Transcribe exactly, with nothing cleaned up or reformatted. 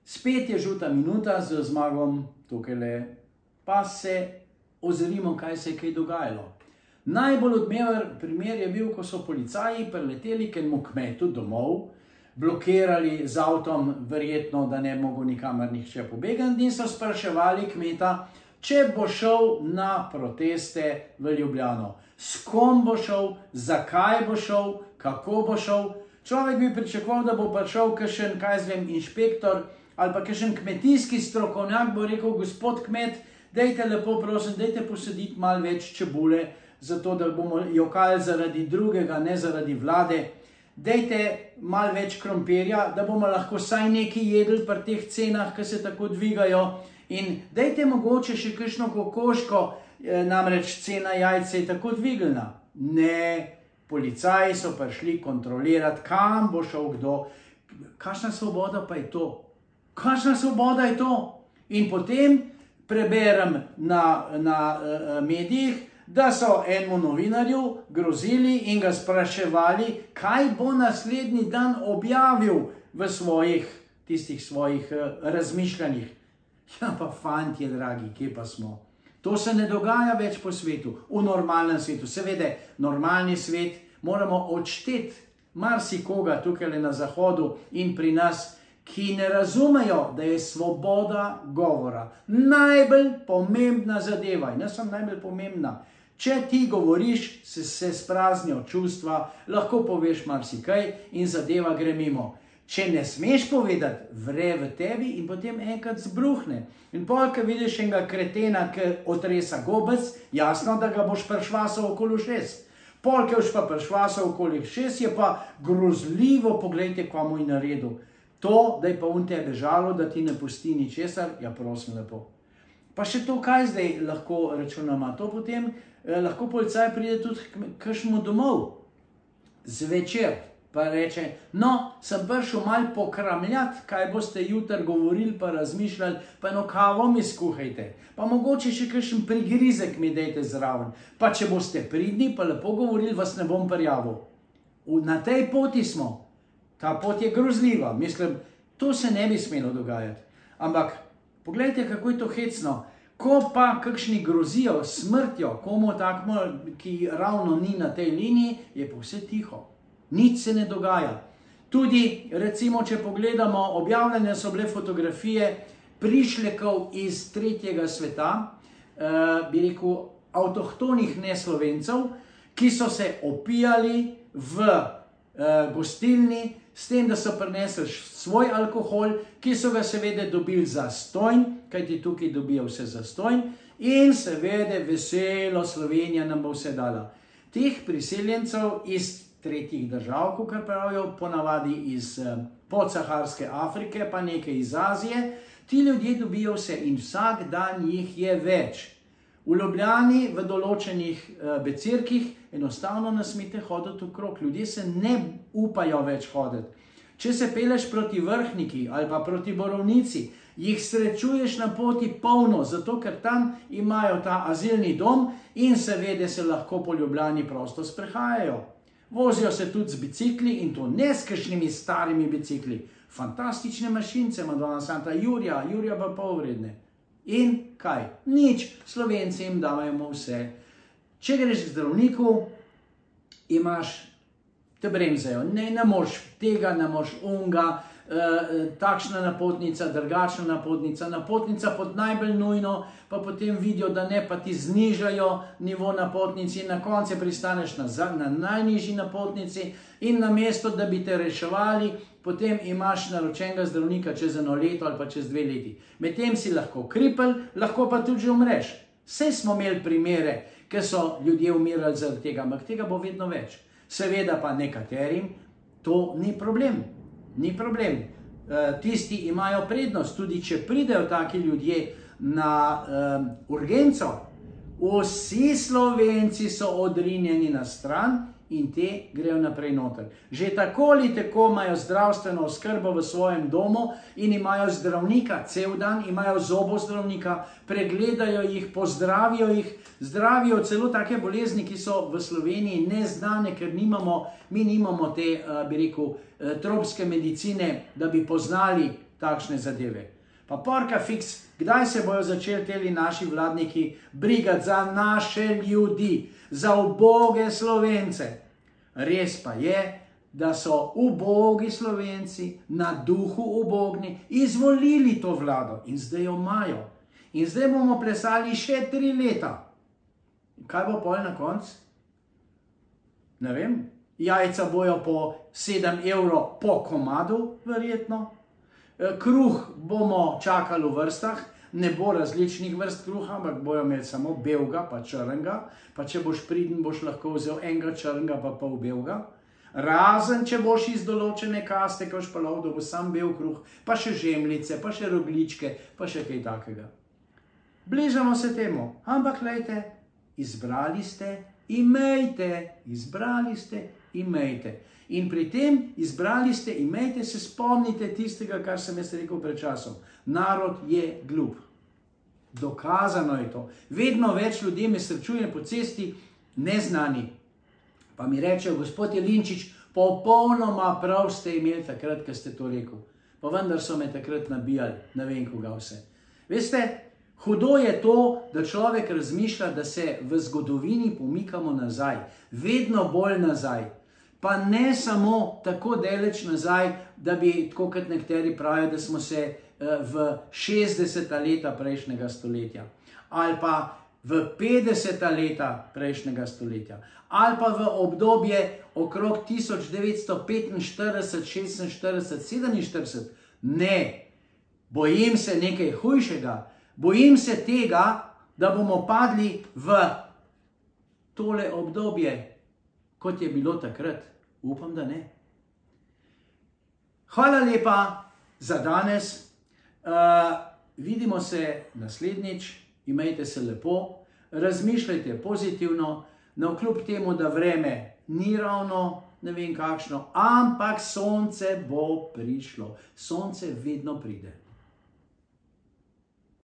Spet je žuta minuta z zmagom tukaj, pa se ozrimo, kaj se je kaj dogajalo. Najbolj odmeven primer je bil, ko so policaji preleteli k enemu kmetu domov, blokirali z avtom, verjetno, da ne bi mogel nikamor nihče pobegati, in so spraševali kmeta, če bo šel na proteste v Ljubljano. S kom bo šel, zakaj bo šel, kako bo šel. Človek bi pričakoval, da bo prišel kakšen, kaj zvem, inšpektor ali pa kakšen kmetijski strokovnjak, bo rekel, gospod kmet, dajte lepo prosim, dajte posaditi malo več čebule, zato da bomo jokali zaradi drugega, ne zaradi vlade. Dajte malo več krompirja, da bomo lahko vsaj nekaj jedli pri teh cenah, ki se tako dvigajo. In dajte mogoče še kakšno kokoško, namreč cena jajca je tako dvignjena. Ne, policaji so prišli kontrolirati, kam bo šel kdo. Kakšna svoboda pa je to? Kakšna svoboda je to? In potem preberem na, na uh, medijih, da so enemu novinarju grozili in ga spraševali, kaj bo naslednji dan objavil v svojih, tistih svojih uh, razmišljanjih. Ja, pa fantje, dragi, kje pa smo? To se ne dogaja več po svetu, v normalnem svetu. Seveda, normalni svet moramo odšteti marsikoga tukaj na zahodu in pri nas, ki ne razumejo, da je svoboda govora najbolj pomembna zadeva. In ne samo najbolj pomembna. Če ti govoriš, se, se spraznijo čustva, lahko poveš marsikaj in zadeva gre mimo. Če ne smeš povedati, vre v tebi in potem enkrat zbruhne. In pol, ko vidiš enega kretena, ki otresa gobec, jasno, da ga boš prešvasal okoli šest. Pol, ko boš pa prešvasal okoli šest, je pa grozljivo, poglejte, komu je naredil. To, da je pa on tebe žalo, da ti ne pusti ničesar, ja, prosim lepo. Pa še to, kaj zdaj lahko računamo, to potem eh, lahko policaj pride tudi k kakšnemu domov zvečer, pa reče, no, sem prišel malo pokramljati, kaj boste jutri govorili, pa razmišljali, pa eno kavo mi skuhajte, pa mogoče še kakšen prigrizek mi dajte zraven, pa če boste pridni, pa lepo govorili, vas ne bom prijavil. Na tej poti smo. Ta pot je grozljiva, mislim, to se ne bi smelo dogajati. Ampak, poglejte, kako je to hecno. Ko pa kakšni grozijo smrtjo, komu takmo, ki ravno ni na tej liniji, je pa vse tiho. Nič se ne dogaja. Tudi, recimo, če pogledamo, objavljene so bile fotografije prišlekov iz tretjega sveta, eh, bi rekel, avtohtonih neslovencev, ki so se opijali v eh, gostilni, s tem, da so prinesli svoj alkohol, ki so ga seveda dobili zastonj, kajti tukaj dobijo vse zastonj, in seveda veselo Slovenija nam bo vse dala. Teh priseljencev iz tretjih držav, kakor pravijo, ponavadi iz podsaharske Afrike, pa nekaj iz Azije, ti ljudje dobijo vse in vsak dan jih je več. V Ljubljani, v določenih becirkih, enostavno ne smete hoditi okrog. Ljudje se ne upajo več hoditi. Če se peleš proti Vrhniki ali pa proti Borovnici, jih srečuješ na poti polno, zato ker tam imajo ta azilni dom in seveda se lahko po Ljubljani prosto sprehajajo. Vozijo se tudi z bicikli in to ne s kakšnimi starimi bicikli. Fantastične mašince, Madonna Santa Jurija, Jurija pa pol vredne. In kaj? Nič, Slovenci jim dajemo vse. Če greš k zdravniku, imaš, te bremzajo, ne, ne moš tega, ne moš unga, eh, takšna napotnica, drugačna napotnica, napotnica pod najbolj nujno, pa potem vidijo, da ne, pa ti znižajo nivo napotnici in na koncu pristaneš na, na najnižji napotnici in namesto, da bi te reševali, potem imaš naročenega zdravnika čez eno leto ali pa čez dve leti. Medtem si lahko kripelj, lahko pa tudi že umreš. Saj smo imeli primere, ker so ljudje umirali zaradi tega, ampak tega bo vedno več. Seveda pa nekaterim to ni problem. Ni problem. Tisti imajo prednost, tudi če pridejo taki ljudje na um, urgenco, vsi Slovenci so odrinjeni na stran in te grejo naprej noter. Že tako ali tako imajo zdravstveno oskrbo v svojem domu in imajo zdravnika cel dan, imajo zobozdravnika, pregledajo jih, pozdravijo jih, zdravijo celo take bolezni, ki so v Sloveniji neznane, ker nimamo, mi nimamo te, bi rekel, tropske medicine, da bi poznali takšne zadeve. Pa porka fiks, kdaj se bojo začeli teli naši vladniki brigati za naše ljudi, za uboge Slovence. Res pa je, da so ubogi Slovenci, na duhu ubogni, izvolili to vlado in zdaj jo imajo. In zdaj bomo plesali še tri leta. Kaj bo pol na koncu? Ne vem. Jajca bojo po sedem evrov po komadu, verjetno. Kruh bomo čakali v vrstah, ne bo različnih vrst kruha, ampak bojo imeli samo belega pa črnega, pa če boš priden, boš lahko vzel enega črnega pa pol belega. Razen, če boš iz določene kaste, ko boš pa lahko dobil sam bel kruh, pa še žemljice, pa še rogličke, pa še kaj takega. Bližamo se temu, ampak glejte, izbrali ste, imejte, izbrali ste, imejte. In pri tem izbrali ste, imejte, se spomnite tistega, kar sem jaz rekel pred časom. Narod je glup. Dokazano je to. Vedno več ljudi me srečuje po cesti neznani. Pa mi rečejo, gospod Jelinčič, popolnoma prav ste imeli takrat, ko ste to rekel. Pa vendar so me takrat nabijali, ne vem koga vse. Veste, hudo je to, da človek razmišlja, da se v zgodovini pomikamo nazaj. Vedno bolj nazaj. Pa ne samo tako daleč nazaj, da bi, tako kot nekateri pravijo, da smo se v šestdeseta leta prejšnjega stoletja, ali pa v petdeseta leta prejšnjega stoletja, ali pa v obdobje okrog tisoč devetsto petinštirideset, šestinštirideset, sedeminštirideset. Ne, bojim se nekaj hujšega. Bojim se tega, da bomo padli v tole obdobje, kot je bilo takrat. Upam, da ne. Hvala lepa za danes. Uh, vidimo se naslednjič. Imejte se lepo. Razmišljajte pozitivno. Navkljub temu, da vreme ni ravno ne vem kakšno, ampak sonce bo prišlo. Sonce vedno pride.